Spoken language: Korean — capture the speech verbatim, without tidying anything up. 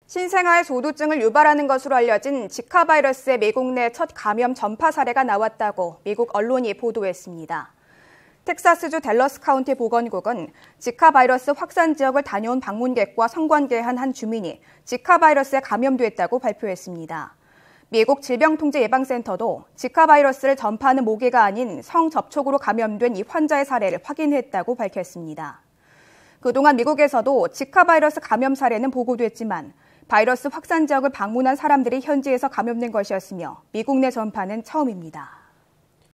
신생아의 소두증을 유발하는 것으로 알려진 지카 바이러스의 미국 내 첫 감염 전파 사례가 나왔다고 미국 언론이 보도했습니다. 텍사스주 댈러스 카운티 보건국은 지카 바이러스 확산 지역을 다녀온 방문객과 성관계한 한 주민이 지카 바이러스에 감염됐다고 발표했습니다. 미국 질병통제예방센터도 지카 바이러스를 전파하는 모기가 아닌 성접촉으로 감염된 이 환자의 사례를 확인했다고 밝혔습니다. 그동안 미국에서도 지카 바이러스 감염 사례는 보고됐지만 바이러스 확산 지역을 방문한 사람들이 현지에서 감염된 것이었으며 미국 내 전파는 처음입니다.